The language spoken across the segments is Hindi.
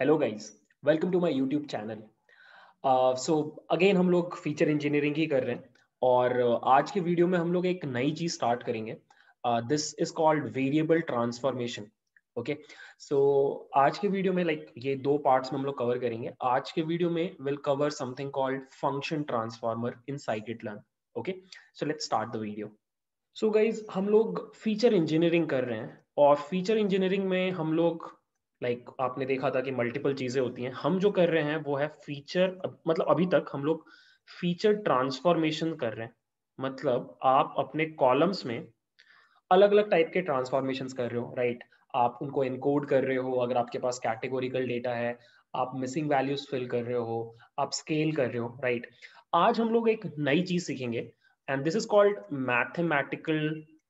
Hello guys, welcome to my YouTube channel. So again हम लोग फीचर इंजीनियरिंग ही कर रहे हैं और आज के वीडियो में हम लोग एक नई चीज स्टार्ट करेंगे। This is called variable transformation. Okay, so आज के वीडियो में ये दो पार्ट्स में हम लोग कवर करेंगे। आज के वीडियो में will cover something called function transformer in scikit-learn। Okay, so let's start the video. So guys हम लोग फीचर इंजीनियरिंग कर रहे हैं और फीचर इंजीनियरिंग में हम लोग आपने देखा था कि मल्टीपल चीजें होती हैं। हम जो कर रहे हैं वो है फीचर, मतलब अभी तक हम लोग फीचर ट्रांसफॉर्मेशन कर रहे हैं। मतलब आप अपने कॉलम्स में अलग अलग टाइप के ट्रांसफॉर्मेशंस कर रहे हो, राइट। आप उनको एनकोड कर रहे हो, अगर आपके पास कैटेगोरिकल डेटा है, आप मिसिंग वैल्यूज फिल कर रहे हो, आप स्केल कर रहे हो, राइट। आज हम लोग एक नई चीज सीखेंगे and this is called mathematical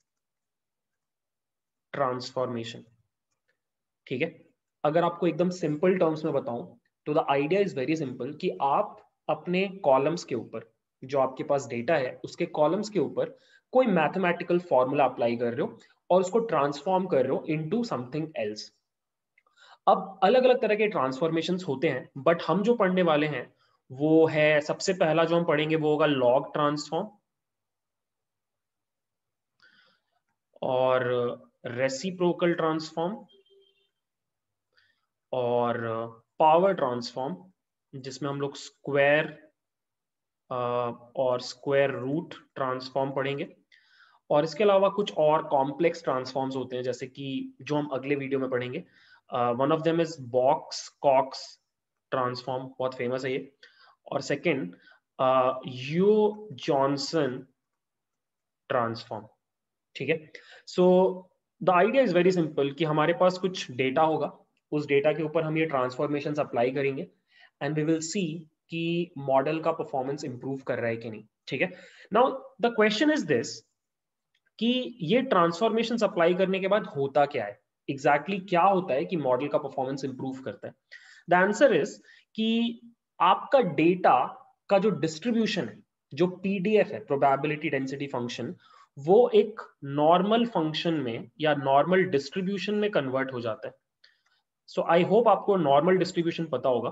transformation. ठीक है, अगर आपको एकदम सिंपल टर्म्स में बताऊं तो the idea is very simple कि आप अपने कॉलम्स के ऊपर, जो आपके पास डेटा है उसके कॉलम्स के ऊपर कोई मैथमेटिकल फॉर्मूला अप्लाई कर रहे हो और उसको ट्रांसफॉर्म कर रहे हो इनटू समथिंग एल्स। अब अलग अलग तरह के ट्रांसफॉर्मेशंस होते हैं, बट हम जो पढ़ने वाले हैं वो है, सबसे पहला जो हम पढ़ेंगे वो होगा लॉग ट्रांसफॉर्म और रेसिप्रोकल ट्रांसफॉर्म और पावर ट्रांसफॉर्म, जिसमें हम लोग स्क्वायर और स्क्वायर रूट ट्रांसफॉर्म पढ़ेंगे। और इसके अलावा कुछ और कॉम्प्लेक्स ट्रांसफॉर्म्स होते हैं, जैसे कि जो हम अगले वीडियो में पढ़ेंगे। One of them is Box Cox transform, बहुत फेमस है ये। और सेकंड यू जॉनसन ट्रांसफॉर्म। ठीक है, so the idea is very simple कि हमारे पास कुछ डेटा होगा, उस डेटा के ऊपर हम ये ट्रांसफॉर्मेशंस अप्लाई करेंगे एंड वी विल सी कि मॉडल का परफॉर्मेंस इंप्रूव कर रहा है कि नहीं। ठीक है, now the question is this कि ये ट्रांसफॉर्मेशन अप्लाई करने के बाद होता क्या है, एग्जैक्टली क्या होता है कि मॉडल का परफॉर्मेंस इंप्रूव करता है। द आंसर इज कि आपका डेटा का जो डिस्ट्रीब्यूशन है, जो पीडीएफ है, प्रोबेबिलिटी डेंसिटी फंक्शन, वो एक नॉर्मल फंक्शन में या नॉर्मल डिस्ट्रीब्यूशन में कन्वर्ट हो जाता है। सो आई होप आपको नॉर्मल डिस्ट्रीब्यूशन पता होगा।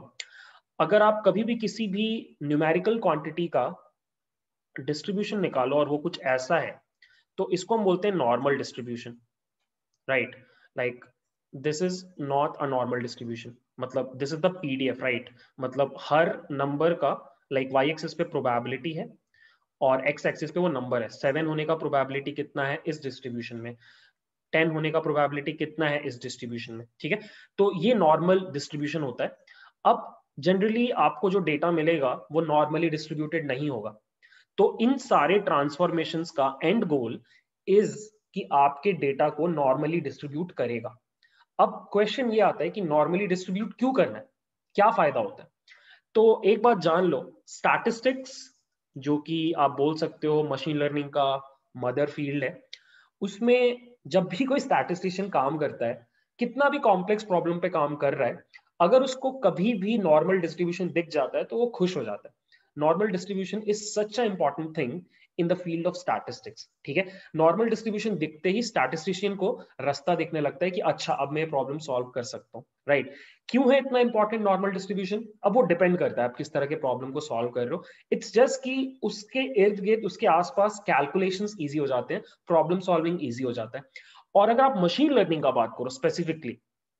अगर आप कभी भी किसी भी न्यूमेरिकल क्वांटिटी का डिस्ट्रीब्यूशन निकालो और वो कुछ ऐसा है, तो इसको हम बोलते हैं normal distribution, right. Like this is not a normal distribution, मतलब this is the PDF, right. मतलब हर नंबर का वाई एक्सिस पे प्रोबेबिलिटी है और एक्स एक्सिस पे वो नंबर है। 7 होने का प्रोबेबिलिटी कितना है इस डिस्ट्रीब्यूशन में, 10 होने का प्रोबेबिलिटी कितना है इस डिस्ट्रीब्यूशन में। ठीक है, तो ये नॉर्मल डिस्ट्रीब्यूशन होता है। अब जनरली आपको जो डेटा मिलेगा वो नॉर्मली डिस्ट्रीब्यूटेड नहीं होगा। तो इन सारे ट्रांसफॉर्मेशंस का एंड गोल इज कि आपके डेटा को नॉर्मली डिस्ट्रीब्यूट करेगा। अब क्वेश्चन ये आता है कि नॉर्मली डिस्ट्रीब्यूट क्यों करना है, क्या फायदा होता है। तो एक बात जान लो, स्टैटिस्टिक्स, जो कि आप बोल सकते हो मशीन लर्निंग का मदर फील्ड है, उसमें जब भी कोई स्टैटिस्टिशियन काम करता है, कितना भी कॉम्प्लेक्स प्रॉब्लम पे काम कर रहा है, अगर उसको कभी भी नॉर्मल डिस्ट्रीब्यूशन दिख जाता है तो वो खुश हो जाता है। Normal distribution is such a important thing in the field of statistics. ठीक है, नॉर्मल डिस्ट्रीब्यूशन दिखते ही स्टैटिस्टिशियन को रास्ता दिखने लगता है कि अच्छा अब मैं प्रॉब्लम सॉल्व कर सकता हूँ, राइट। क्यों है इतना इंपॉर्टेंट नॉर्मल डिस्ट्रीब्यूशन, अब वो डिपेंड करता है आप किस तरह के प्रॉब्लम को सॉल्व कर रहे हो। इट्स जस्ट कि उसके इर्द गिर्द, उसके आसपास कैलकुलेशंस इजी हो जाते हैं, प्रॉब्लम सॉल्विंग इजी हो जाता है। और अगर आप मशीन लर्निंग का बात करो स्पेसिफिकली,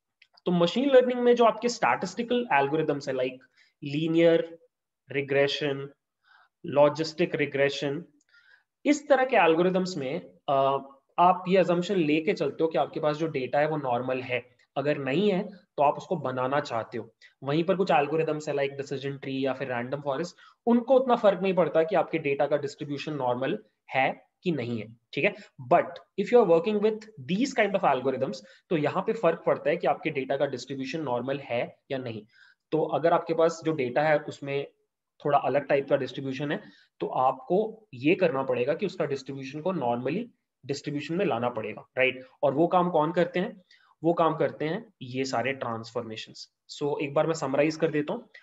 तो मशीन लर्निंग में जो आपके स्टैटिस्टिकल एल्गोरिदम्स है, like linear regression, logistic regression, इस तरह के एल्गोरिदम्स में आप ये अजम्पशन लेके चलते हो कि आपके पास जो डेटा है वो नॉर्मल है। अगर नहीं है तो आप उसको बनाना चाहते हो। वहीं पर कुछ एल्गोरिदम्स है लाइक डिसीजन ट्री या फिर रैंडम फॉरेस्ट, उनको उतना फर्क नहीं पड़ता कि आपके डेटा का डिस्ट्रीब्यूशन नॉर्मल है कि नहीं है। ठीक है, but if you are working with these kind of algorithms, तो यहाँ पे फर्क पड़ता है कि आपके डेटा का डिस्ट्रीब्यूशन नॉर्मल है या नहीं। तो अगर आपके पास जो डेटा है उसमें थोड़ा अलग टाइप का डिस्ट्रीब्यूशन है, तो आपको ये करना पड़ेगा कि उसका डिस्ट्रीब्यूशन को नॉर्मली डिस्ट्रीब्यूशन में लाना पड़ेगा, राइट। और वो काम कौन करते हैं, वो काम करते हैं ये सारे ट्रांसफॉर्मेशंस। सो एक बार मैं समराइज कर देता हूं।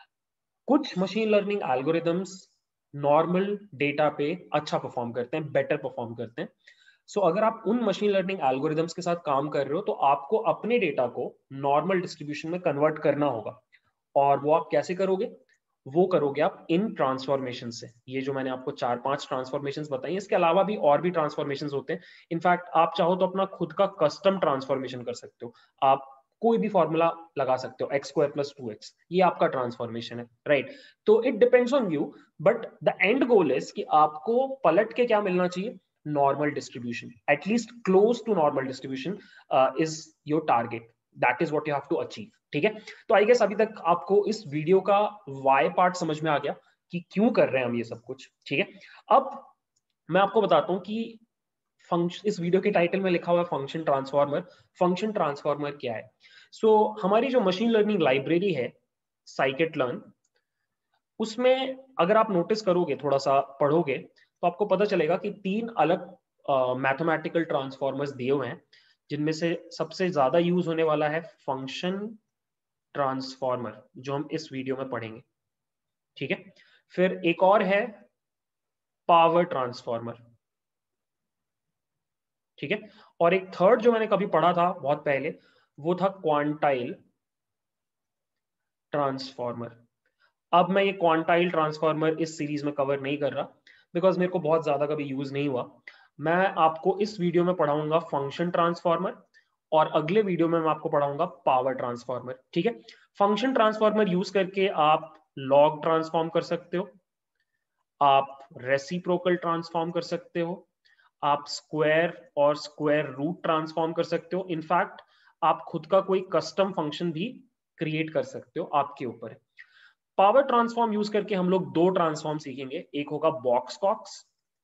कुछ machine learning algorithms normal data पे अच्छा परफॉर्म करते हैं, बेटर परफॉर्म करते हैं। सो अगर आप उन मशीन लर्निंग एल्गोरिदम्स के साथ काम कर रहे हो तो आपको अपने डेटा को नॉर्मल डिस्ट्रीब्यूशन में कन्वर्ट करना होगा। और वो आप कैसे करोगे? वो करोगे आप इन ट्रांसफॉर्मेशन से। ये जो मैंने आपको 4-5 ट्रांसफॉर्मेशंस बताई, इसके अलावा भी और भी ट्रांसफॉर्मेशंस होते हैं। इनफैक्ट आप चाहो तो अपना खुद का कस्टम ट्रांसफॉर्मेशन कर सकते हो। आप कोई भी फॉर्मूला लगा सकते हो, x² + 2x, ये आपका ट्रांसफॉर्मेशन है, राइट? तो it depends on you, but the end goal is कि आपको पलट के क्या मिलना चाहिए? Normal distribution, at least close to normal distribution is your target. That is what you have to achieve, ठीक है? तो आई गेस अभी तक आपको इस वीडियो का वाई पार्ट समझ में आ गया कि क्यों कर रहे हैं हम ये सब कुछ, ठीक है? अब मैं आपको बताता हूं कि फंक्शन, इस वीडियो के टाइटल में लिखा हुआ है फंक्शन ट्रांसफॉर्मर। फंक्शन ट्रांसफॉर्मर क्या है? हमारी जो मशीन लर्निंग लाइब्रेरी है scikit-learn, उसमें अगर आप नोटिस करोगे, थोड़ा सा पढ़ोगे, तो आपको पता चलेगा कि 3 अलग मैथमेटिकल ट्रांसफॉर्मर्स दिए हुए हैं, जिनमें से सबसे ज्यादा यूज होने वाला है फंक्शन ट्रांसफॉर्मर, जो हम इस वीडियो में पढ़ेंगे, ठीक है? फिर एक और है पावर ट्रांसफॉर्मर, ठीक है? और एक थर्ड जो मैंने कभी पढ़ा था बहुत पहले, वो था क्वांटाइल ट्रांसफॉर्मर। अब मैं ये क्वांटाइल ट्रांसफॉर्मर इस सीरीज में कवर नहीं कर रहा, बिकॉज मेरे को बहुत ज्यादा कभी यूज नहीं हुआ। मैं आपको इस वीडियो में पढ़ाऊंगा फंक्शन ट्रांसफॉर्मर, और अगले वीडियो में मैं आपको पढ़ाऊंगा पावर ट्रांसफॉर्मर, ठीक है? फंक्शन ट्रांसफॉर्मर यूज करके आप लॉग ट्रांसफॉर्म कर सकते हो, आप रेसिप्रोकल ट्रांसफॉर्म कर सकते हो, आप स्क्वायर और स्क्वायर रूट ट्रांसफॉर्म कर सकते हो। इनफैक्ट आप खुद का कोई कस्टम फंक्शन भी क्रिएट कर सकते हो, आपके ऊपर है। पावर ट्रांसफॉर्म यूज करके हम लोग 2 ट्रांसफॉर्म सीखेंगे, एक होगा बॉक्स कॉक्स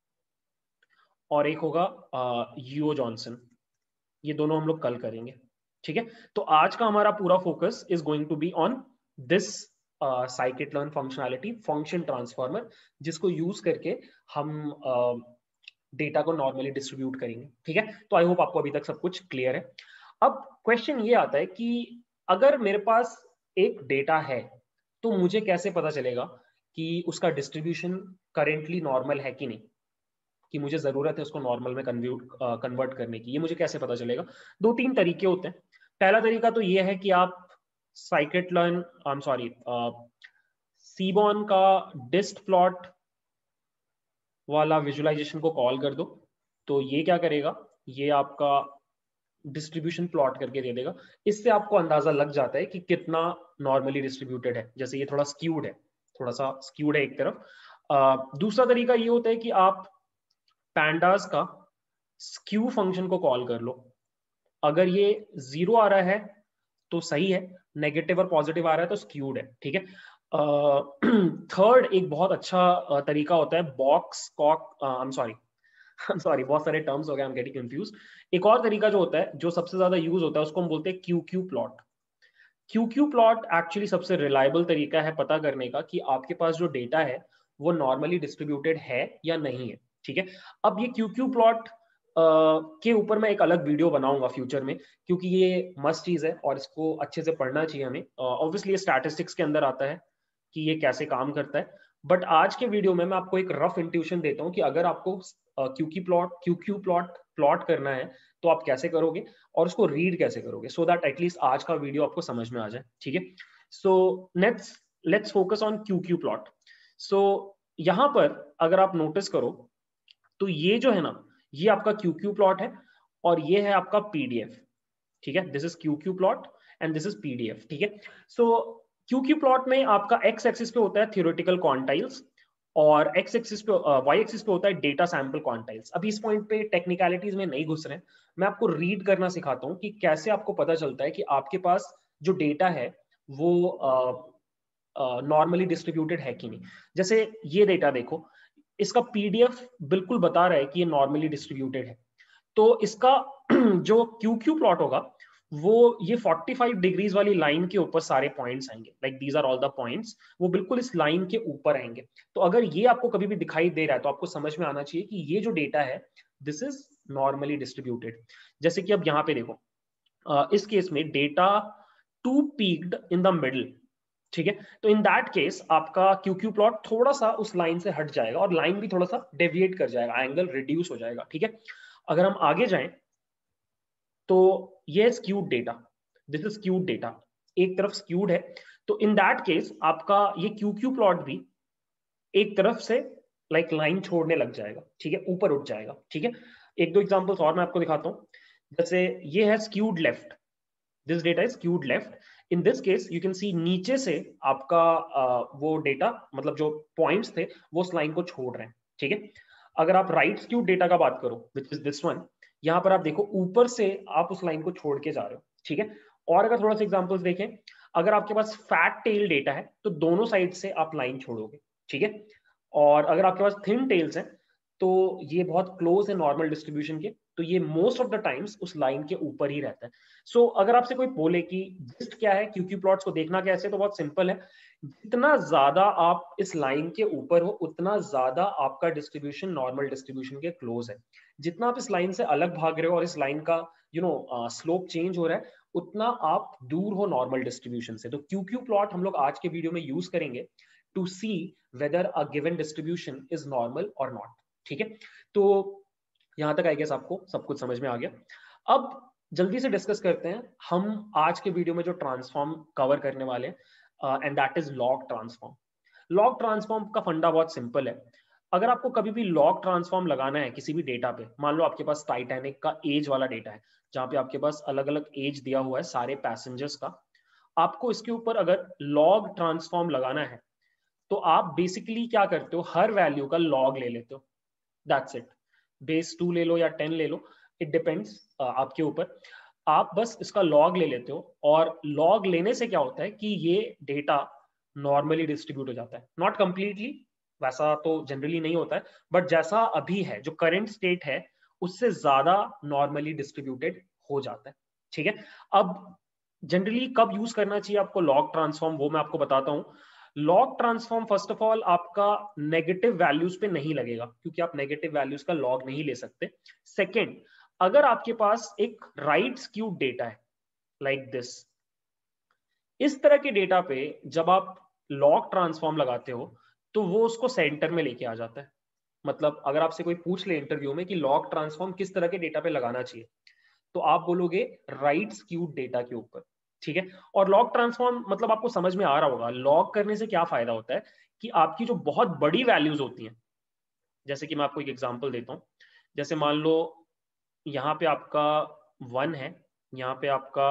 और एक होगा यूओ जॉनसन। ये दोनों हम लोग कल करेंगे, ठीक है? तो आज का हमारा पूरा focus is going to be on this scikit-learn functionality, function transformer, जिसको यूज करके हम डेटा को नॉर्मली डिस्ट्रीब्यूट करेंगे, ठीक है? तो आई होप आपको अभी तक सब कुछ क्लियर है। अब क्वेश्चन ये आता है कि अगर मेरे पास एक डेटा है, तो मुझे कैसे पता चलेगा कि उसका डिस्ट्रीब्यूशन करेंटली नॉर्मल है कि नहीं, कि मुझे जरूरत है उसको नॉर्मल में कन्वर्ट करने की? ये मुझे कैसे पता चलेगा? 2-3 तरीके होते हैं। पहला तरीका तो ये है कि आप scikit-learn, I am sorry, Seaborn का डिस्ट प्लॉट वाला विजुअलाइजेशन को कॉल कर दो, तो ये क्या करेगा? ये आपका डिस्ट्रीब्यूशन प्लॉट करके दे देगा। इससे आपको अंदाजा लग जाता है कि कितना नॉर्मली डिस्ट्रीब्यूटेड है। जैसे ये थोड़ा स्क्यूड है, थोड़ा सा स्क्यूड है एक तरफ। दूसरा तरीका ये होता है कि आप पैंडास का स्क्यू फंक्शन को कॉल कर लो। अगर ये 0 आ रहा है तो सही है, नेगेटिव और पॉजिटिव आ रहा है तो स्क्यूड है, ठीक है? थर्ड एक बहुत अच्छा तरीका होता है Box Cox, I am sorry बहुत सारे टर्म्स हो गए, आई एम गेटिंग कंफ्यूज। एक और तरीका जो होता है, जो सबसे ज्यादा यूज होता है, उसको हम बोलते हैं Q plot. Q plot actually सबसे रिलायबल तरीका है पता करने का कि आपके पास जो डेटा है वो नॉर्मली डिस्ट्रीब्यूटेड है या नहीं है, ठीक है? अब ये क्यू प्लॉट के ऊपर मैं एक अलग वीडियो बनाऊंगा फ्यूचर में, क्योंकि ये मस्ट चीज है और इसको अच्छे से पढ़ना चाहिए हमें। ऑब्वियसली ये स्टैटिस्टिक्स के अंदर आता है कि ये कैसे काम करता है, बट आज के वीडियो में मैं आपको एक रफ इंट्यूशन देता हूँ कि अगर आपको क्यू प्लॉट प्लॉट करना है तो आप कैसे करोगे और उसको रीड कैसे करोगे, सो दैट एटलीस्ट आज का वीडियो आपको समझ में आ जाए, ठीक है? So let's focus on Q plot. So यहां पर अगर आप नोटिस करो तो ये जो है ना, ये आपका क्यू प्लॉट है और ये है आपका पीडीएफ, ठीक है? This is Q plot and this is PDF, ठीक है? सो क्यू प्लॉट में आपका एक्स एक्सिस पे होता है थ्योरेटिकल क्वांटाइल्स और एक्स एक्सिस पे, वाई एक्सिस पे होता है डेटा सैंपल क्वांटाइल्स। अभी इस पॉइंट पे टेक्निकलिटीज में नहीं घुस रहे हैं, मैं आपको रीड करना सिखाता हूँ कि कैसे आपको पता चलता है कि आपके पास जो डेटा है वो नॉर्मली डिस्ट्रीब्यूटेड है कि नहीं। जैसे ये डेटा देखो, इसका पीडीएफ बिल्कुल बता रहा है कि ये नॉर्मली डिस्ट्रीब्यूटेड है। तो इसका जो क्यू प्लॉट होगा वो ये 45 डिग्रीज वाली लाइन के ऊपर सारे पॉइंट्स आएंगे, like these are all the points, वो बिल्कुल इस लाइन के ऊपर आएंगे। तो अगर ये आपको कभी भी दिखाई दे रहा है तो आपको समझ में आना चाहिए कि ये जो डेटा है दिस इज नॉर्मली डिस्ट्रीब्यूटेड। जैसे कि अब यहाँ पे देखो, इस केस में data too peaked in the middle, ठीक है? तो इन दैट केस आपका क्यू प्लॉट थोड़ा सा उस लाइन से हट जाएगा और लाइन भी थोड़ा सा डेविएट कर जाएगा, एंगल रिड्यूस हो जाएगा, ठीक है? अगर हम आगे जाएं तो ये skewed data, this is skewed data, एक तरफ स्क्यूड है, तो इन दैट केस आपका ये QQ प्लॉट भी एक तरफ से लाइक लाइन छोड़ने लग जाएगा, ठीक है, ऊपर उठ जाएगा, ठीक है। एक दो एग्जांपल्स और मैं आपको दिखाता हूं, जैसे ये है skewed left, this data is skewed left, in this case you can see नीचे से आपका वो डेटा मतलब जो पॉइंट्स थे वो उस लाइन को छोड़ रहे हैं, ठीक है। अगर आप राइट स्क्यूड डेटा का बात करो विच इज दिस वन, यहां पर आप देखो ऊपर से आप उस लाइन को छोड़ के जा रहे हो, ठीक है। और अगर थोड़ा सा एग्जांपल्स देखें, अगर आपके पास फैट टेल डेटा है तो दोनों साइड से आप लाइन छोड़ोगे, ठीक है। और अगर आपके पास थिन टेल्स हैं तो ये बहुत क्लोज है नॉर्मल डिस्ट्रीब्यूशन के, तो ये मोस्ट ऑफ द टाइम्स उस लाइन के ऊपर ही रहता है। सो अगर आपसे कोई बोले कि जिस्ट क्या है, QQ प्लॉट्स को देखना कैसे, तो बहुत सिंपल है, जितना ज्यादा आप इस लाइन के ऊपर हो उतना ज्यादा आपका डिस्ट्रीब्यूशन नॉर्मल डिस्ट्रीब्यूशन के क्लोज है। जितना आप इस लाइन से अलग भाग रहे हो और इस लाइन का स्लोप चेंज हो रहा है, उतना आप दूर हो नॉर्मल डिस्ट्रीब्यूशन से। तो QQ प्लॉट हम लोग आज के वीडियो में यूज करेंगे to see whether a given distribution is normal और नॉट, ठीक है। तो यहां तक आई गेस आपको सब कुछ समझ में आ गया। अब जल्दी से डिस्कस करते हैं हम आज के वीडियो में जो ट्रांसफॉर्म कवर करने वाले हैं, and that is log transform. Log transform का फंडा बहुत सिंपल है। अगर आपको कभी भी लॉग ट्रांसफॉर्म लगाना है किसी भी डेटा पे, मान लो आपके पास टाइटैनिक का एज वाला डेटा है जहां पे आपके पास अलग अलग एज दिया हुआ है सारे पैसेंजर्स का, आपको इसके ऊपर अगर लॉग ट्रांसफॉर्म लगाना है तो आप बेसिकली क्या करते हो, हर वैल्यू का लॉग ले लेते हो, दैट्स इट। बेस 2 ले लो या 10 ले लो, इट डिपेंड्स आपके ऊपर। आप बस इसका लॉग ले लेते हो और लॉग लेने से क्या होता है कि ये डेटा नॉर्मली डिस्ट्रीब्यूट हो जाता है, नॉट कंप्लीटली, वैसा तो जनरली नहीं होता है, बट जैसा अभी है जो करंट स्टेट है उससे ज्यादा नॉर्मली डिस्ट्रीब्यूटेड हो जाता है, ठीक है। अब जनरली कब यूज करना चाहिए आपको लॉग ट्रांसफॉर्म, वो मैं आपको बताता हूं। Log transform first of all आपका नेगेटिव वैल्यूज पे नहीं लगेगा क्योंकि आप नेगेटिव वैल्यूज का लॉग नहीं ले सकते। सेकेंड, अगर आपके पास एक राइट स्क्यूड डेटा है लाइक दिस, इस तरह के डेटा पे जब आप लॉग ट्रांसफॉर्म लगाते हो तो वो उसको सेंटर में लेके आ जाता है। मतलब अगर आपसे कोई पूछ ले इंटरव्यू में कि लॉग ट्रांसफॉर्म किस तरह के डेटा पे लगाना चाहिए, तो आप बोलोगे राइट स्क्यूड डेटा के ऊपर, ठीक है। और लॉग ट्रांसफॉर्म मतलब आपको समझ में आ रहा होगा, लॉग करने से क्या फायदा होता है कि आपकी जो बहुत बड़ी वैल्यूज होती हैं, जैसे कि मैं आपको एक एग्जांपल देता हूं, जैसे मान लो यहाँ पे आपका 1 है, यहाँ पे आपका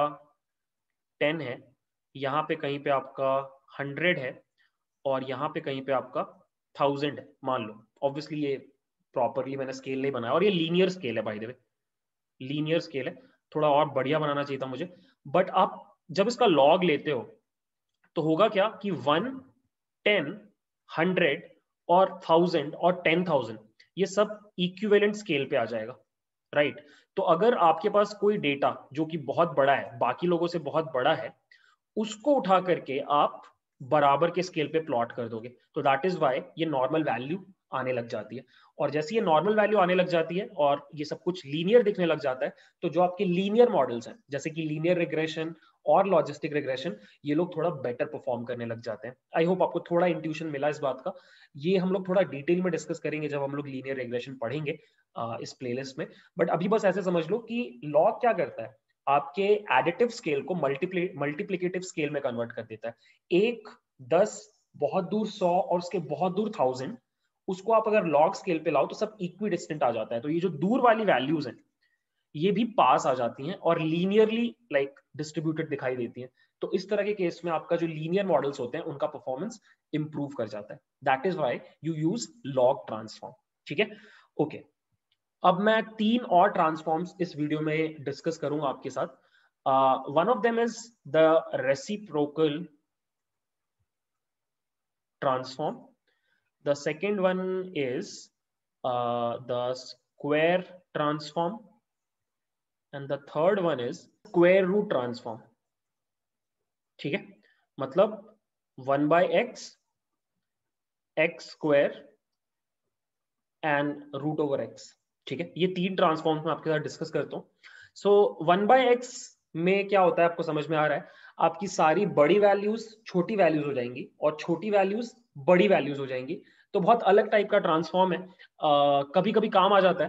10 है, यहाँ पे कहीं पे आपका 100 है, और यहाँ पे कहीं पे आपका 1000 है, मान लो। ऑब्वियसली ये प्रॉपरली मैंने स्केल नहीं बनाया और ये लीनियर स्केल है, by the way linear scale है, थोड़ा और बढ़िया बनाना चाहिए था मुझे। बट आप जब इसका लॉग लेते हो तो होगा क्या कि 1, 10, 100 और 1000 और 10,000 ये सब इक्विवेलेंट स्केल पे आ जाएगा, राइट। तो अगर आपके पास कोई डेटा जो कि बहुत बड़ा है, बाकी लोगों से बहुत बड़ा है, उसको उठा करके आप बराबर के स्केल पे प्लॉट कर दोगे, तो दैट इज वाई ये नॉर्मल वैल्यू आने लग जाती है। और जैसे ये नॉर्मल वैल्यू आने लग जाती है और ये सब कुछ लीनियर दिखने लग जाता है, तो जो आपके लीनियर मॉडल्स हैं जैसे कि लीनियर रिग्रेशन और लॉजिस्टिक रिग्रेशन, ये लोग थोड़ा बेटर परफॉर्म करने लग जाते हैं। आई होप आपको थोड़ा इंट्यूशन मिला इस बात का। ये हम लोग थोड़ा डिटेल में डिस्कस करेंगे जब हम लोग लीनियर रिग्रेशन पढ़ेंगे इस प्लेलिस्ट में। बट अभी बस ऐसे समझ लो कि लॉग क्या करता है, आपके एडिटिव स्केल को मल्टीप्लिकेटिव स्केल में कन्वर्ट कर देता है। 1, 10, बहुत दूर 100 और उसके बहुत दूर 1000, उसको आप अगर लॉग स्केल पे लाओ तो सब इक्वी डिस्टेंट आ जाता है। तो ये जो दूर वाली वैल्यूज हैं ये भी पास आ जाती हैं और लीनियरली लाइक डिस्ट्रीब्यूटेड दिखाई देती हैं। तो इस तरह के केस में आपका जो लीनियर मॉडल्स होते हैं उनका परफॉर्मेंस इंप्रूव कर जाता है। That is why you use log transform, ठीक है। ओके, अब मैं 3 और ट्रांसफॉर्म्स इस वीडियो में डिस्कस करूंगा आपके साथ। One of them is the reciprocal transform, the second one is the square transform, and the third one is square root transform, ठीक है। मतलब 1/x, x square and root over x, ठीक है। ये 3 ट्रांसफॉर्म्स मैं आपके साथ डिस्कस करता हूँ। सो 1/x में क्या होता है आपको समझ में आ रहा है, आपकी सारी बड़ी वैल्यूज छोटी वैल्यूज हो जाएंगी और छोटी वैल्यूज बड़ी वैल्यूज हो जाएंगी। तो बहुत अलग टाइप का ट्रांसफॉर्म है, कभी कभी काम आ जाता है।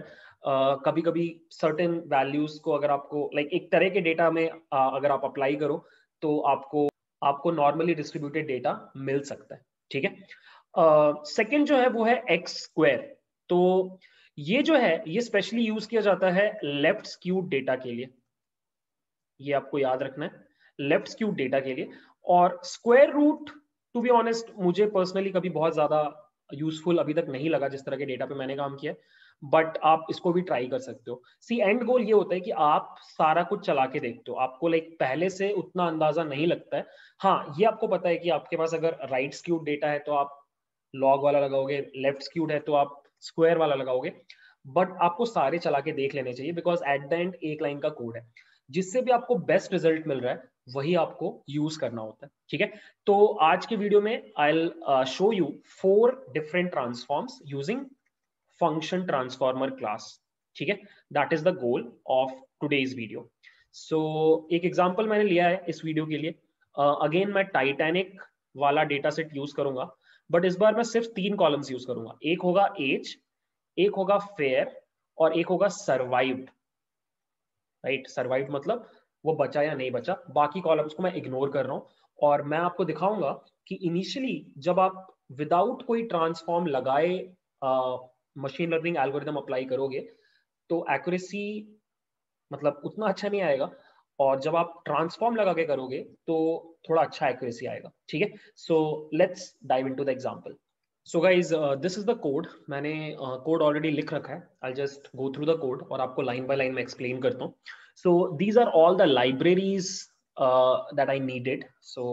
कभी कभी सर्टेन वैल्यूज को अगर आपको लाइक एक तरह के डेटा में अगर आप अप्लाई करो तो आपको नॉर्मली डिस्ट्रीब्यूटेड डेटा मिल सकता है, ठीक है। सेकंड जो है वो है एक्स स्क्वायर। तो ये जो है ये स्पेशली यूज किया जाता है लेफ्ट स्क्यूड डेटा के लिए, ये आपको याद रखना है, लेफ्ट स्क्यूड डेटा के लिए। और square root to be honest मुझे पर्सनली कभी बहुत ज्यादा यूजफुल अभी तक नहीं लगा जिस तरह के डेटा पे मैंने काम किया, बट आप इसको भी ट्राई कर सकते हो। सी एंड गोल ये होता है कि आप सारा कुछ चला के देखते हो, आपको लाइक पहले से उतना अंदाजा नहीं लगता है। हाँ ये आपको पता है कि आपके पास अगर राइट स्क्यूड डेटा है तो आप लॉग वाला लगाओगे, लेफ्ट स्क्यूड है तो आप स्क्वायर वाला लगाओगे, बट आपको सारे चला के देख लेने चाहिए बिकॉज एट द एंड एक लाइन का कोड है, जिससे भी आपको बेस्ट रिजल्ट मिल रहा है वही आपको यूज करना होता है, ठीक है। तो आज के वीडियो में I will show you 4 different transforms using function transformer class, ठीक है। That is the goal of today's video. So एक एग्जांपल मैंने लिया है इस वीडियो के लिए। अगेन मैं टाइटैनिक वाला डेटा सेट यूज करूंगा, बट इस बार मैं सिर्फ 3 कॉलम्स यूज करूंगा। एक होगा एज, एक होगा फेयर और एक होगा सर्वाइव्ड, राइट। सर्वाइव मतलब वो बचा या नहीं बचा, बाकी कॉलम्स को मैं इग्नोर कर रहा हूं। और मैं आपको दिखाऊंगा कि इनिशियली जब आप विदाउट कोई ट्रांसफॉर्म लगाए मशीन लर्निंग एल्गोरिदम अप्लाई करोगे तो एक्यूरेसी मतलब उतना अच्छा नहीं आएगा, और जब आप ट्रांसफॉर्म लगा के करोगे तो थोड़ा अच्छा एक्यूरेसी आएगा, ठीक है। So let's dive into the example. So guys this is the code. मैंने कोड ऑलरेडी लिख रखा है, I just go through the code और आपको लाइन बाय लाइन में एक्सप्लेन करता हूँ। So these are all the libraries that I needed. सो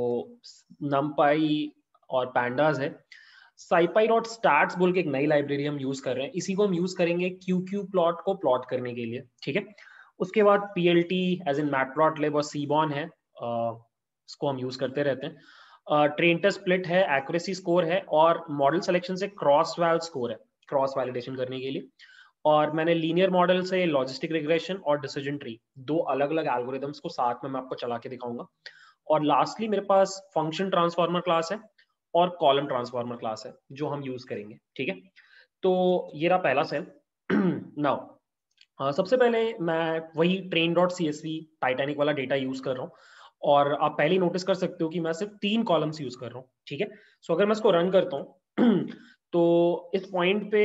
numpy और pandas है, scipy.stats बोल के एक नई लाइब्रेरी हम यूज कर रहे हैं, इसी को हम यूज करेंगे QQ प्लॉट को प्लॉट करने के लिए, ठीक है। उसके बाद PLT एज इन मैटप्लॉटलिब और सीबॉन है, इसको हम यूज करते रहते हैं। ट्रेन टेस्ट स्प्लिट है, एक्यूरेसी स्कोर है और मॉडल सिलेक्शन से क्रॉस वैल स्कोर है, क्रॉस वैलिडेशन करने के लिए। और मैंने लीनियर मॉडल से लॉजिस्टिक रिग्रेशन और डिसीजन ट्री, 2 अलग अलग एल्गोरिदम्स को साथ में मैं आपको चला के दिखाऊंगा। और लास्टली मेरे पास फंक्शन ट्रांसफॉर्मर क्लास है और कॉलम ट्रांसफॉर्मर क्लास है जो हम यूज करेंगे, ठीक है। तो ये रहा पहला सेल। नाउ सबसे पहले मैं वही train.csv टाइटैनिक वाला डेटा यूज कर रहा हूँ, और आप पहले ही नोटिस कर सकते हो कि मैं सिर्फ 3 कॉलम्स यूज कर रहा हूँ, ठीक है। सो अगर मैं इसको रन करता हूँ तो इस पॉइंट पे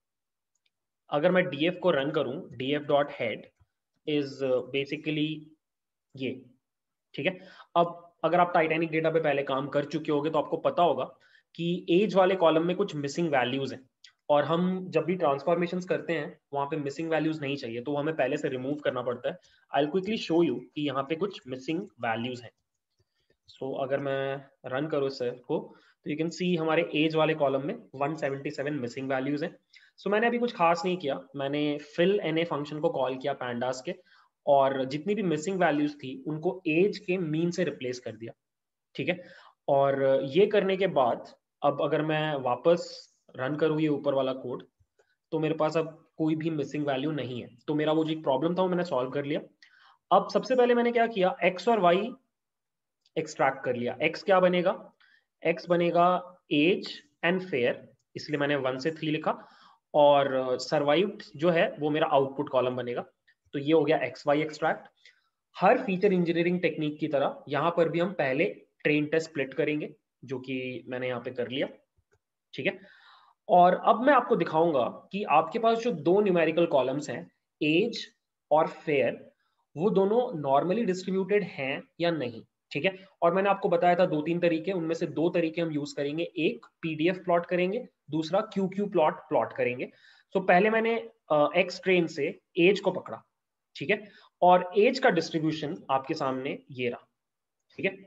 अगर मैं df को रन करूं, df.head इज बेसिकली ये, ठीक है। अब अगर आप टाइटैनिक डेटा पे पहले काम कर चुके होगे तो आपको पता होगा कि एज वाले कॉलम में कुछ मिसिंग वैल्यूज हैं, और हम जब भी ट्रांसफॉर्मेशंस करते हैं वहां पे मिसिंग वैल्यूज नहीं चाहिए, तो हमें पहले से रिमूव करना पड़ता है। I will quickly show you कि यहाँ पे कुछ मिसिंग वैल्यूज हैं। सो अगर मैं रन करूँ इस को तो यू कैन सी हमारे एज वाले कॉलम में 177 मिसिंग वैल्यूज हैं। सो मैंने अभी कुछ खास नहीं किया, मैंने fill na फंक्शन को कॉल किया pandas के, और जितनी भी मिसिंग वैल्यूज थी उनको एज के मीन से रिप्लेस कर दिया, ठीक है। और ये करने के बाद अब अगर मैं वापस रन करूँ ये ऊपर वाला कोड तो मेरे पास अब कोई भी मिसिंग वैल्यू नहीं है। तो मेरा वो जो एक प्रॉब्लम था वो मैंने सॉल्व कर लिया। अब सबसे पहले मैंने क्या किया, एक्स और वाई एक्सट्रैक्ट कर लिया। एक्स क्या बनेगा, एक्स बनेगा एज एंड फेयर, इसलिए मैंने 1 से 3 लिखा। और सर्वाइव्ड जो है वो मेरा आउटपुट कॉलम बनेगा। तो ये हो गया एक्स वाई एक्सट्रैक्ट। हर फीचर इंजीनियरिंग टेक्निक की तरह यहाँ पर भी हम पहले ट्रेन टेस्ट स्प्लिट करेंगे, जो कि मैंने यहाँ पे कर लिया, ठीक है। और अब मैं आपको दिखाऊंगा कि आपके पास जो 2 न्यूमेरिकल कॉलम्स हैं, एज और फेयर, वो दोनों नॉर्मली डिस्ट्रीब्यूटेड हैं या नहीं, ठीक है। और मैंने आपको बताया था 2-3 तरीके, उनमें से 2 तरीके हम यूज करेंगे, एक पीडीएफ प्लॉट करेंगे, दूसरा QQ प्लॉट करेंगे। तो पहले मैंने एक्स ट्रेन से एज को पकड़ा, ठीक है। और एज का डिस्ट्रीब्यूशन आपके सामने ये रहा, ठीक है।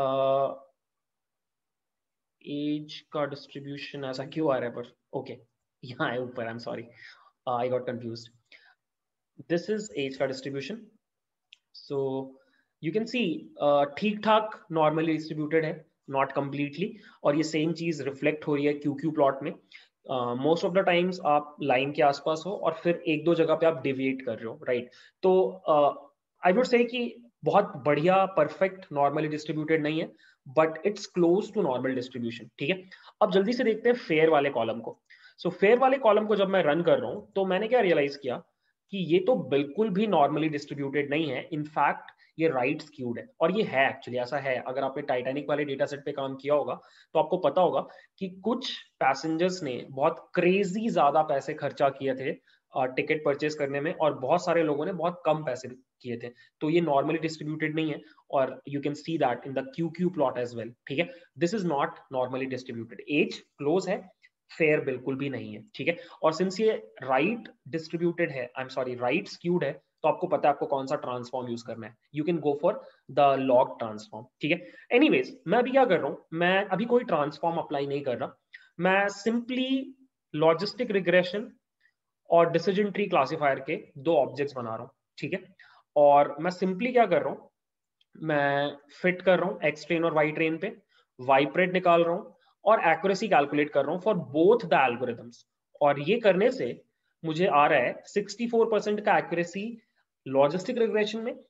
एज का डिस्ट्रीब्यूशन ऐसा क्यों आ रहा है, पर ओके यहाँ है ऊपर, I am sorry, I got confused. This is age का distribution. So you can see ठीक ठाक नॉर्मली डिस्ट्रीब्यूटेड है, नॉट कंप्लीटली। और ये सेम चीज रिफ्लेक्ट हो रही है QQ प्लॉट में। मोस्ट ऑफ द टाइम्स आप लाइन के आसपास हो और फिर 1-2 जगह पे आप डिविएट कर रहे हो, राइट। तो आई वुड से कि बहुत बढ़िया परफेक्ट नॉर्मली डिस्ट्रीब्यूटेड नहीं है, but it's close to normal distribution, ठीक है। अब जल्दी से देखते हैं फेयर वाले कॉलम को। सो फेयर वाले कॉलम को जब मैं रन कर रहा हूं तो मैंने क्या रियलाइज किया कि ये तो बिल्कुल भी नॉर्मली डिस्ट्रीब्यूटेड नहीं है, इनफैक्ट ये राइट स्क्यूड है। और ये है एक्चुअली, ऐसा है। अगर आपने टाइटैनिक वाले डेटा सेट पे काम किया होगा तो आपको पता होगा कि कुछ पैसेंजर्स ने बहुत क्रेजी ज्यादा पैसे खर्चा किए थे टिकट परचेज करने में, और बहुत सारे लोगों ने बहुत कम पैसे किए थे। तो ये नॉर्मली डिस्ट्रीब्यूटेड नहीं है, और you can see that in the Q plot as well. ठीक है, this is not normally distributed. Age close है, फेयर बिल्कुल भी नहीं है। ठीक है, और सिंस ये राइट डिस्ट्रीब्यूटेड है, I am sorry right skewed है, तो आपको पता है आपको कौन सा ट्रांसफॉर्म यूज करना है। You can go for the log transform. ठीक है, एनीवेज मैं अभी क्या कर रहा हूं, मैं अभी कोई ट्रांसफॉर्म अप्लाई नहीं कर रहा, मैं सिंपली लॉजिस्टिक रिग्रेशन और डिसीजन ट्री क्लासिफायर के दो ऑब्जेक्ट्स बना रहा हूं। ठीक है, और मैं सिंपली क्या कर रहा हूं, मैं फिट कर रहा हूं एक्स ट्रेन और वाई ट्रेन पे, वाइपरेट निकाल रहा हूं और एक्यूरेसी कैलकुलेट कर रहा हूं फॉर बोथ द एल्गोरिथम्स। और ये करने से मुझे आ रहा है 64% का एक्यूरेसी लॉजिस्टिक रिग्रेशन में,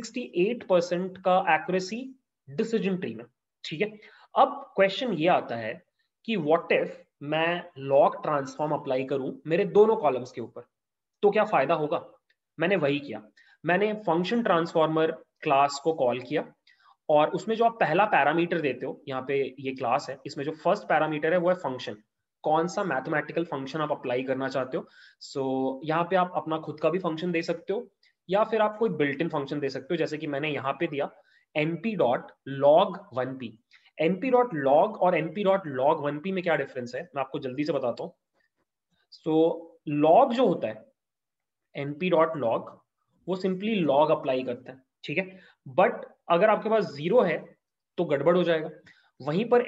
68% का एक्यूरेसी डिसीजन ट्री में। ठीक है, अब क्वेश्चन ये आता है कि व्हाट इफ मैं लॉग ट्रांसफॉर्म अप्लाई करूं मेरे दोनों कॉलम्स के ऊपर, तो क्या फायदा होगा? मैंने वही किया, मैंने फंक्शन ट्रांसफॉर्मर क्लास को कॉल किया, और उसमें जो आप पहला पैरामीटर देते हो, यहाँ पे ये क्लास है, इसमें जो फर्स्ट पैरामीटर है वो है फंक्शन, कौन सा मैथमेटिकल फंक्शन आप अप्लाई करना चाहते हो। सो यहाँ पे आप अपना खुद का भी फंक्शन दे सकते हो, या फिर आप कोई बिल्ट इन फंक्शन दे सकते हो, जैसे कि मैंने यहाँ पे दिया np.log1p। np.log और np.log1p में क्या डिफरेंस है मैं आपको जल्दी से बताता हूँ। सो लॉग जो होता है np.log, वो सिंपली लॉग अप्लाई करता है। ठीक है, बट अगर आपके पास जीरो है तो गड़बड़ हो जाएगा। वहीं पर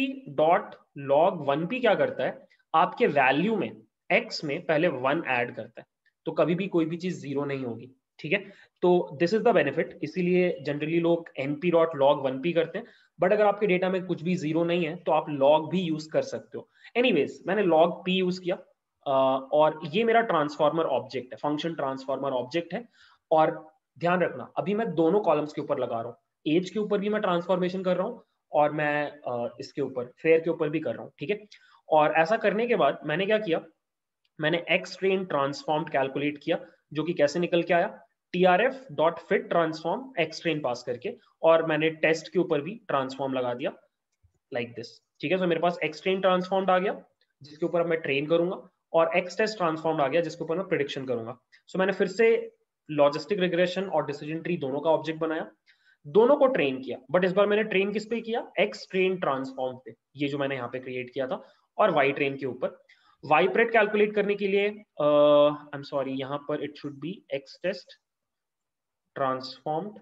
np.log1p क्या करता है, आपके वैल्यू में x में पहले 1 ऐड करता है, तो कभी भी कोई भी चीज जीरो नहीं होगी। ठीक है, तो दिस इज द बेनिफिट, इसीलिए जनरली लोग np.log1p करते हैं। बट अगर आपके डेटा में कुछ भी जीरो नहीं है तो आप लॉग भी यूज कर सकते हो। एनीवेज मैंने log p यूज किया, और ये मेरा ट्रांसफॉर्मर ऑब्जेक्ट है, फंक्शन ट्रांसफॉर्मर ऑब्जेक्ट है। और ध्यान रखना, अभी मैं दोनों कॉलम्स के ऊपर लगा रहा हूँ, एज के ऊपर भी मैं ट्रांसफॉर्मेशन कर रहा हूँ, और मैं इसके ऊपर फेयर के ऊपर भी कर रहा हूँ। ठीक है, और ऐसा करने के बाद मैंने क्या किया, मैंने एक्स ट्रेन ट्रांसफॉर्म कैलकुलेट किया, जो कि कैसे निकल के आया, TRF dot fit transform X train pass करके, और मैंने टेस्ट के ऊपर भी ट्रांसफॉर्म लगा दिया लाइक दिस। ठीक है, तो मेरे पास एक्स ट्रेन ट्रांसफॉर्म आ गया जिसके ऊपर मैं ट्रेन करूंगा, और एक्स टेस्ट ट्रांसफॉर्म आ गया जिसके ऊपर मैं प्रिडिक्शन करूंगा। सो मैंने फिर से लॉजिस्टिक रिग्रेशन और डिसीजन ट्री दोनों का ऑब्जेक्ट बनाया, दोनों को ट्रेन किया, बट इस बार मैंने ट्रेन किस पे किया, एक्स ट्रेन ट्रांसफॉर्म पे, ये जो मैंने यहाँ पे क्रिएट किया था, और वाई ट्रेन के ऊपर। वाइपरेट कैलकुलेट करने के लिए आई एम सॉरी, यहाँ पर it should be X test transformed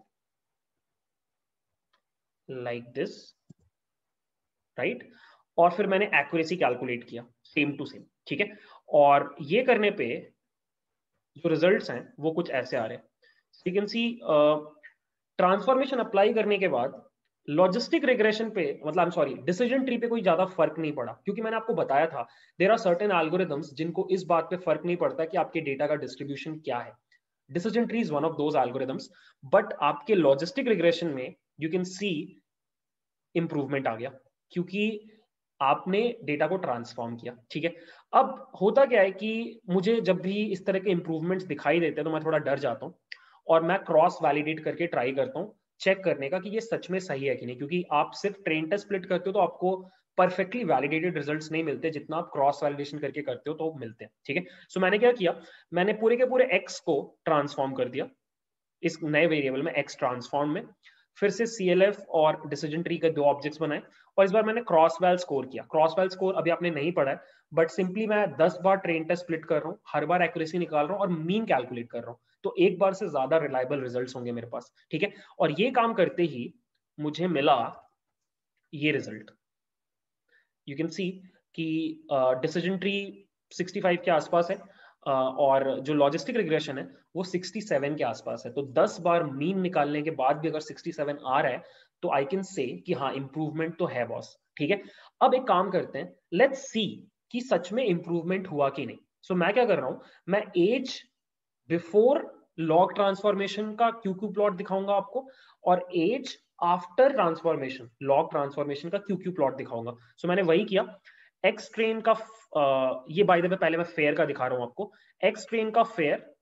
like this, right. और फिर मैंने एक्यूरेसी कैलकुलेट किया सेम टू सेम। ठीक है, और ये करने पे जो रिजल्ट्स हैं वो कुछ ऐसे आ रहे हैं। You can see transformation apply करने के बाद लॉजिस्टिक रिग्रेशन पे, मतलब I am sorry decision tree पे कोई ज्यादा फर्क नहीं पड़ा, क्योंकि मैंने आपको बताया था देयर आर सर्टेन एल्गोरिथम्स जिनको इस बात पे फर्क नहीं पड़ता कि आपके डेटा का डिस्ट्रीब्यूशन क्या है। Decision tree is one of those algorithms, but आपके लॉजिस्टिक रिग्रेशन में यू कैन सी इंप्रूवमेंट आ गया, क्योंकि आपने डेटा को ट्रांसफॉर्म किया। ठीक है, अब होता क्या है कि मुझे जब भी इस तरह के इंप्रूवमेंट्स दिखाई देते हैं तो मैं थोड़ा डर जाता हूँ, और मैं क्रॉस वैलिडेट करके ट्राई करता हूँ चेक करने का कि ये सच में सही है कि नहीं, क्योंकि आप सिर्फ ट्रेन टेस्ट स्प्लिट करते हो तो आपको परफेक्टली वैलिडेटेड रिजल्ट्स नहीं मिलते, जितना आप क्रॉस वैलिडेशन करके करते हो तो मिलते हैं। ठीक है, सो मैंने क्या किया, मैंने पूरे के पूरे एक्स को ट्रांसफॉर्म कर दिया इस नए वेरिएबल में, एक्स ट्रांसफॉर्म में, फिर से CLF और डिसीजन ट्री के दो ऑब्जेक्ट्स बनाए, और इस बार मैंने क्रॉस वैल स्कोर किया। क्रॉस वैल स्कोर अभी आपने नहीं पढ़ा है, बट सिंपली मैं 10 बार ट्रेन टेस्ट स्प्लिट कर रहा हूँ, हर बार एक्यूरेसी निकाल रहा हूँ और मीन कैलकुलेट कर रहा हूँ, तो एक बार से ज्यादा रिलायबल रिजल्ट्स होंगे मेरे पास। ठीक है, और ये काम करते ही मुझे मिला ये रिजल्ट। यू कैन सी कि डिसीजन ट्री 65 के आसपास है, और जो लॉजिस्टिक रिग्रेशन है वो 67 के आसपास है। तो 10 बार मीन निकालने के बाद भी अगर 67 आ रहा है तो आई कैन से कि हाँ इंप्रूवमेंट तो है बॉस। ठीक है, अब एक काम करते हैं, लेट्स सी कि सच में इंप्रूवमेंट हुआ कि नहीं। सो मैं क्या कर रहा हूं, मैं एज बिफोर लॉग ट्रांसफॉर्मेशन का क्यू प्लॉट दिखाऊंगा आपको, और age after transformation log transformation का क्यू प्लॉट दिखाऊंगा। सो मैंने वही किया, एक्स ट्रेन का ये बाय द वे पहले मैं फेयर का दिखा रहा हूं आपको, एक्स ट्रेन का फेयर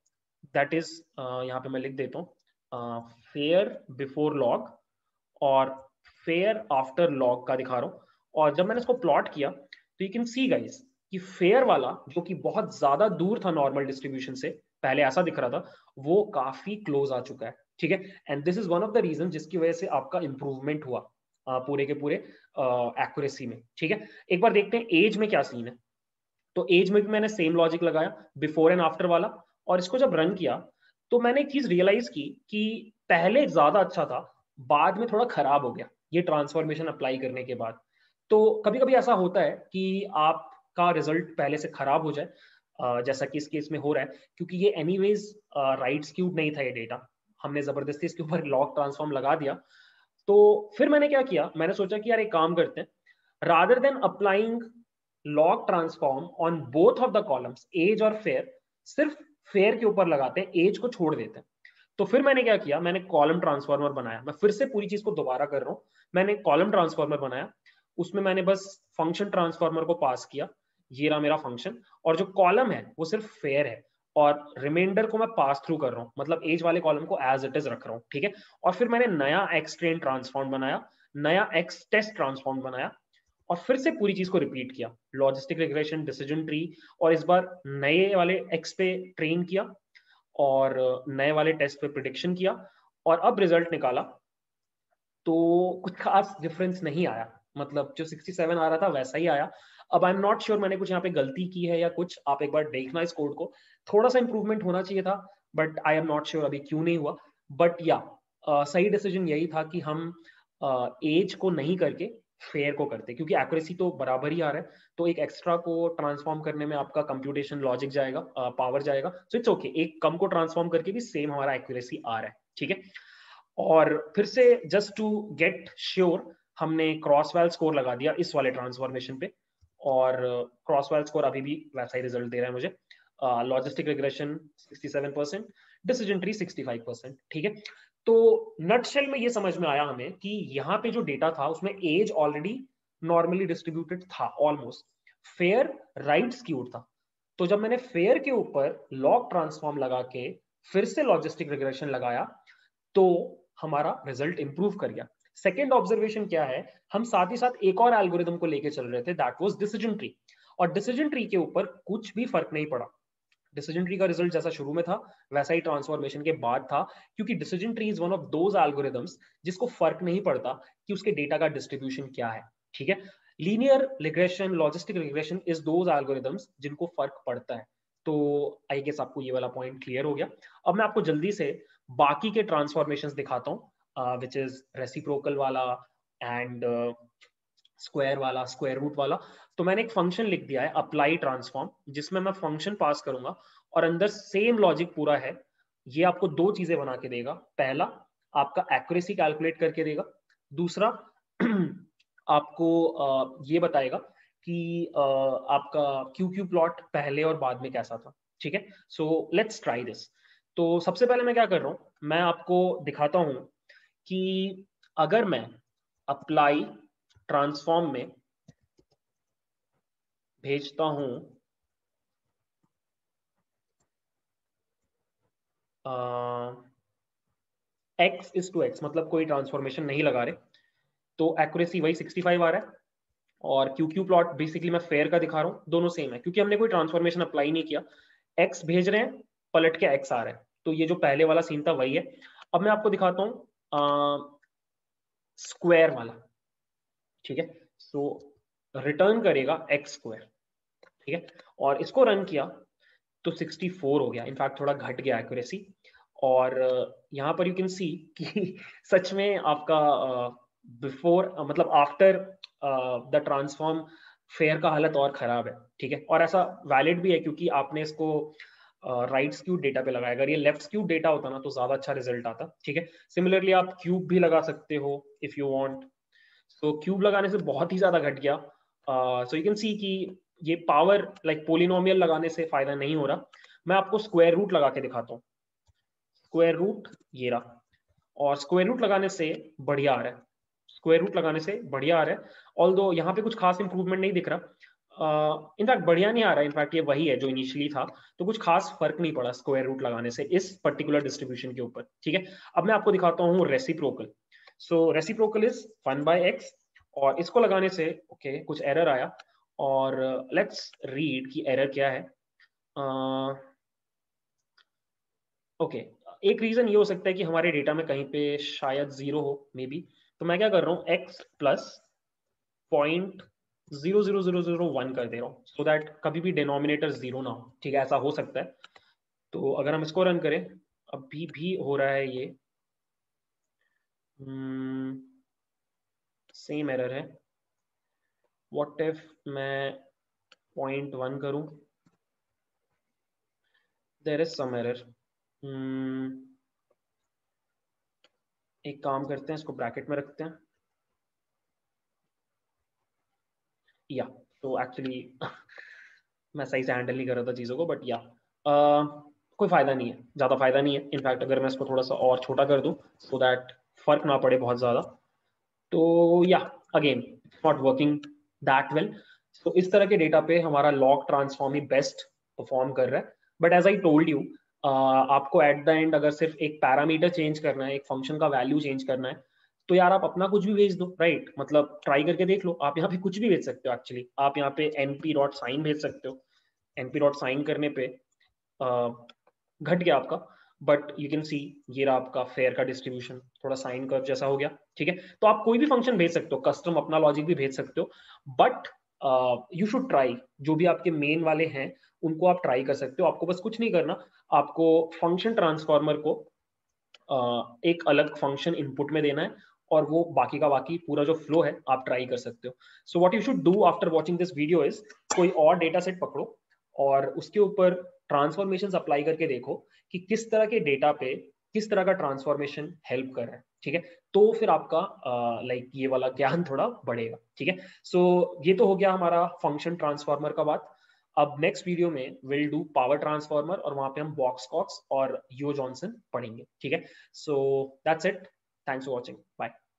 दैट इज, यहाँ पे मैं लिख देता हूँ, फेयर बिफोर लॉग और फेयर आफ्टर लॉग का दिखा रहा हूँ। और जब मैंने इसको प्लॉट किया तो यू कैन सी गाइस कि फेयर वाला जो कि बहुत ज्यादा दूर था नॉर्मल डिस्ट्रीब्यूशन से, पहले ऐसा दिख रहा था, वो काफी क्लोज आ चुका है, ठीक है। And this is one of the reason जिसकी वजह से आपका इंप्रूवमेंट हुआ पूरे के पूरे एक्यूरेसी में, ठीक है। एक बार देखते हैं एज में क्या सीन है। तो एज में भी मैंने सेम लॉजिक लगाया, बिफोर एंड आफ्टर वाला, और इसको जब रन किया तो मैंने एक चीज रियलाइज की कि पहले ज्यादा अच्छा था, बाद में थोड़ा खराब हो गया ये ट्रांसफॉर्मेशन अप्लाई करने के बाद। तो कभी कभी ऐसा होता है कि आपका रिजल्ट पहले से खराब हो जाए, जैसा कि इस केस में हो रहा है, क्योंकि ये एनीवेज राइट स्क्यूड नहीं था ये डेटा, हमने जबरदस्ती इसके ऊपर लॉग ट्रांसफॉर्म लगा दिया। तो फिर मैंने क्या किया, मैंने सोचा कि यार एक काम करते हैं, rather than applying log transform on both of the columns age और फेयर, सिर्फ फेयर के ऊपर लगाते हैं, एज को छोड़ देते हैं। तो फिर मैंने क्या किया, मैंने कॉलम ट्रांसफॉर्मर बनाया। मैं फिर से पूरी चीज को दोबारा कर रहा हूं, मैंने कॉलम ट्रांसफॉर्मर बनाया, उसमें मैंने बस फंक्शन ट्रांसफॉर्मर को पास किया, ये रहा मेरा फंक्शन, और जो कॉलम है वो सिर्फ फेयर है, और रिमाइंडर को मैं पास थ्रू कर रहा हूँ, मतलब एज वाले कॉलम को एज इट इज रख रहा हूँ, ठीक है। और फिर मैंने नया एक्स ट्रेन ट्रांसफॉर्म बनाया, नया एक्स टेस्ट ट्रांसफॉर्म बनाया, और फिर से पूरी चीज को रिपीट किया, लॉजिस्टिक रिग्रेशन, डिसीजन ट्री, और इस बार नए वाले एक्स पे ट्रेन किया और नए वाले टेस्ट पे प्रिडिक्शन किया, और अब रिजल्ट निकाला तो कुछ खास डिफरेंस नहीं आया, मतलब जो 67 आ रहा था वैसा ही आया। अब आई एम नॉट श्योर मैंने कुछ यहाँ पे गलती की है या कुछ, आप एक बार देखना इस कोड को, थोड़ा सा इंप्रूवमेंट होना चाहिए था, but I am not sure अभी क्यों नहीं हुआ। बट या सही डिसीजन यही था कि हम एज को नहीं करके फेयर को करते, क्योंकि एक्यूरेसी तो बराबर ही आ रहा है, तो एक एक्स्ट्रा को ट्रांसफॉर्म करने में आपका कंप्यूटेशन लॉजिक जाएगा, पावर जाएगा, सो इट्स ओके, एक कम को ट्रांसफॉर्म करके भी सेम हमारा एक्यूरेसी आ रहा है, ठीक है। और फिर से जस्ट टू गेट श्योर हमने क्रॉस वाल स्कोर लगा दिया इस वाले ट्रांसफॉर्मेशन पे, और क्रॉस वाल स्कोर अभी भी वैसा ही रिजल्ट दे रहा है मुझे, लॉजिस्टिक रिग्रेशन 67%, डिसीजन ट्री 65%, ठीक है। तो नटशेल में ये समझ में आया हमें कि यहाँ पे जो डेटा था उसमें एज ऑलरेडी नॉर्मली डिस्ट्रीब्यूटेड था ऑलमोस्ट, फेयर राइट स्क्यूड था। तो जब मैंने फेयर के ऊपर लॉग ट्रांसफॉर्म लगा के फिर से लॉजिस्टिक रिग्रेशन लगाया तो हमारा रिजल्ट इंप्रूव कर गया। सेकेंड ऑब्जर्वेशन क्या है, हम साथ ही साथ एक और एल्गोरिदम को लेके चल रहे थे, दैट वाज डिसीजन ट्री, और डिसीजन ट्री के ऊपर कुछ भी फर्क नहीं पड़ा। डिसीजन ट्री का रिजल्ट जैसा शुरू में था वैसा ही ट्रांसफॉर्मेशन के बाद था, क्योंकि decision tree is one of those algorithms जिसको फर्क नहीं पड़ता कि उसके डेटा का डिस्ट्रीब्यूशन क्या है, ठीक है। Linear regression, logistic regression is those algorithms जिनको फर्क पड़ता है। तो आई गेस आपको ये वाला पॉइंट क्लियर हो गया। अब मैं आपको जल्दी से बाकी के ट्रांसफॉर्मेशंस दिखाता हूँ, विच इज रेसिप्रोकल वाला एंड स्क्वायर वाला, स्क्वायर रूट वाला। तो मैंने एक फंक्शन लिख दिया है अप्लाई ट्रांसफॉर्म, जिसमें मैं फंक्शन पास करूंगा और अंदर सेम लॉजिक पूरा है। ये आपको दो चीजें बना के देगा, पहला आपका एक्यूरेसी कैलकुलेट करके देगा, दूसरा आपको ये बताएगा कि आपका क्यू क्यू प्लॉट पहले और बाद में कैसा था, ठीक है। So let's try this. तो सबसे पहले मैं क्या कर रहा हूं, मैं आपको दिखाता हूं कि अगर मैं अप्लाई ट्रांसफॉर्म में भेजता हूं x इज टू x, मतलब कोई ट्रांसफॉर्मेशन नहीं लगा रहे, तो एक्यूरेसी वही 65 आ रहा है, और क्यू क्यू प्लॉट बेसिकली मैं फेयर का दिखा रहा हूँ, दोनों सेम है क्योंकि हमने कोई ट्रांसफॉर्मेशन अप्लाई नहीं किया। x भेज रहे हैं, पलट के x आ रहा है, तो ये जो पहले वाला सीन था वही है। अब मैं आपको दिखाता हूँ स्क्वायर वाला, ठीक है। सो रिटर्न करेगा x स्क्वायर, ठीक है, और इसको रन किया तो 64 हो गया, इनफैक्ट थोड़ा घट गया एक्यूरेसी। और यहाँ पर यू कैन सी कि सच में आपका बिफोर मतलब आफ्टर द ट्रांसफॉर्म फेयर का हालत और खराब है, ठीक है। और ऐसा वैलिड भी है क्योंकि आपने इसको राइट स्क्यूड डेटा पे लगाया, अगर ये लेफ्ट स्क्यूड डेटा होता ना तो ज्यादा अच्छा रिजल्ट आता, ठीक है। सिमिलरली आप क्यूब भी लगा सकते हो if you want. So cube लगाने से बहुत ही ज्यादा घट गया। सो यू कैन सी कि ये पावर लाइक पोलिनोमियल लगाने से फायदा नहीं हो रहा। मैं आपको स्क्वायर रूट लगा के दिखाता हूँ, स्क्वायर रूट ये रहा, और स्क्वायर रूट लगाने से बढ़िया आ रहा है, स्क्वायर रूट लगाने से बढ़िया आ रहा है, ऑल्दो यहाँ पे कुछ खास इंप्रूवमेंट नहीं दिख रहा। इनफैक्ट बढ़िया नहीं आ रहा, इनफैक्ट ये वही है जो इनिशियली था, तो कुछ खास फर्क नहीं पड़ा स्क्वायर रूट लगाने से इस पर्टिकुलर डिस्ट्रीब्यूशन के ऊपर। ठीक है, अब मैं आपको दिखाता हूँ reciprocal. So reciprocal is 1/x, और इसको लगाने से ओके कुछ एरर आया, और लेट्स रीड कि एरर क्या है। ओके, एक रीजन ये हो सकता है कि हमारे डेटा में कहीं पे शायद 0 हो मे बी। तो मैं क्या कर रहा हूँ, x प्लस 0.00001 कर दे रहा हूँ, सो दैट कभी भी डिनोमिनेटर 0 ना हो। ठीक है, ऐसा हो सकता है। तो अगर हम इसको रन करें, अभी भी हो रहा है ये सेम एरर है। व्हाट इफ मैं 0.1 करूं, देयर इज सम एरर। एक काम करते हैं, इसको ब्रैकेट में रखते हैं। या तो एक्चुअली मैं सही से हैंडल नहीं कर रहा था चीज़ों को, बट या कोई फायदा नहीं है, ज़्यादा फायदा नहीं है। इनफैक्ट अगर मैं इसको थोड़ा सा और छोटा कर दूं सो दैट फर्क ना पड़े बहुत ज़्यादा, तो या again not working that well. तो इस तरह के डेटा पे हमारा लॉग ट्रांसफॉर्म ही बेस्ट परफॉर्म कर रहा है। But as I told you, आपको एट द एंड अगर सिर्फ एक पैरामीटर चेंज करना है, एक फंक्शन का वैल्यू चेंज करना है, तो यार आप अपना कुछ भी भेज दो, राइट? मतलब ट्राई करके देख लो, आप यहाँ पे कुछ भी भेज सकते हो। एक्चुअली आप यहाँ पे np.sign भेज सकते हो, np.sign करने पे घट गया आपका, बट यू कैन सी ये रहा आपका फेयर का डिस्ट्रीब्यूशन, थोड़ा साइन कर्व जैसा हो गया। ठीक है, तो आप कोई भी फंक्शन भेज सकते हो, कस्टम अपना लॉजिक भी भेज सकते हो, बट यू शुड ट्राई, जो भी आपके मेन वाले हैं उनको आप ट्राई कर सकते हो। आपको बस कुछ नहीं करना, आपको फंक्शन ट्रांसफॉर्मर को एक अलग फंक्शन इनपुट में देना है, और वो बाकी का बाकी पूरा जो फ्लो है आप ट्राई कर सकते हो। So what you should do after watching this video is, कोई और डेटा सेट पकड़ो और उसके ऊपर ट्रांसफॉर्मेशन अप्लाई करके देखो कि किस तरह के डेटा पे किस तरह का ट्रांसफॉर्मेशन हेल्प कर रहा है। ठीक है, तो फिर आपका लाइक ये वाला ज्ञान थोड़ा बढ़ेगा। ठीक है, सो ये तो हो गया हमारा फंक्शन ट्रांसफॉर्मर का बात। अब नेक्स्ट वीडियो में विल डू पावर ट्रांसफॉर्मर, और वहां पे हम बॉक्स कॉक्स और यूओ जॉनसन पढ़ेंगे। ठीक है, so that's it, thanks for watching, bye.